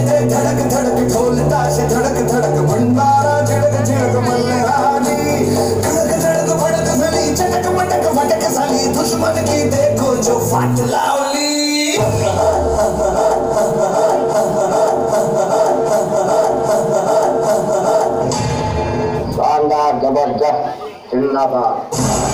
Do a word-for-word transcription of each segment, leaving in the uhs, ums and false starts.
बजते धड़क धड़क ढोल ताश धड़क धड़क भंडारा झड़क झड़क मल्हारी धड़क धड़क भड़क सली चटक मटक फटक साली दुश्मन की देखो जो फाट लावली। शानदार जबरदस्त जिंदाबाद।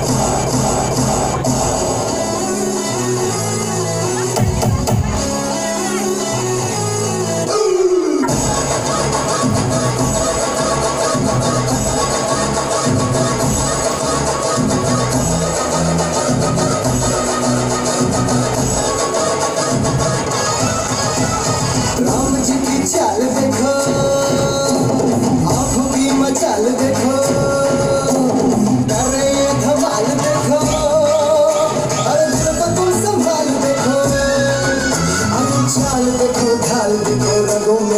राम जी की चाल देखो, आंखों की मचाल देखो, डरे ये धमाल देखो, अरे दिल को तुम संभाल देखो, अरे चाल देखो ढाल देखो रंगों